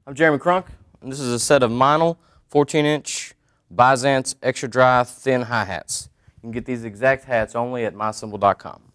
I'm Jeremy Crunk, and this is a set of Meinl 14-inch Byzance extra dry thin hi-hats. You can get these exact hats only at mycymbal.com.